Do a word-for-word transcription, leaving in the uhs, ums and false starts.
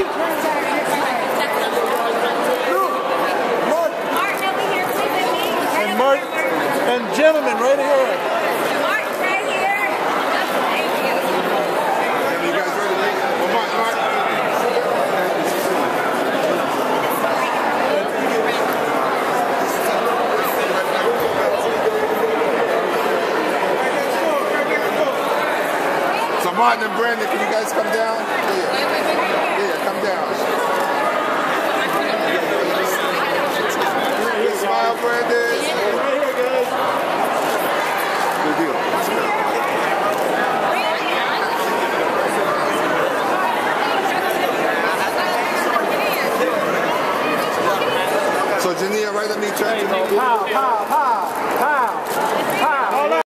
And Mark, and gentlemen right here. Mark, right here. Thank you. You guys ready? Well, Mark, Mark. So Martin and Brandon, can you guys come down? Yeah, yeah, come down. Smile, Brandon.